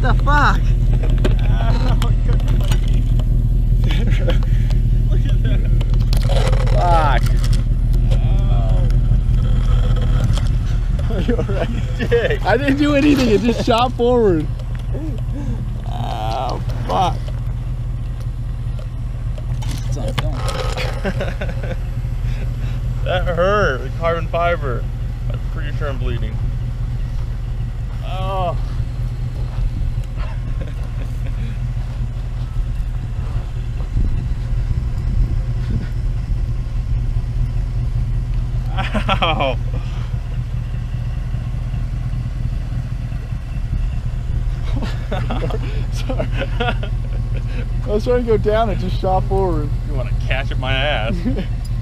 the fuck? Look at that. Fuck. Oh. You're right. Dick. I didn't do anything, it just shot forward. Oh, fuck. It's on film. That hurt. The carbon fiber. I'm pretty sure I'm bleeding. Oh. Ow. Sorry. I was trying to go down, it just shot forward. You want to catch at my ass?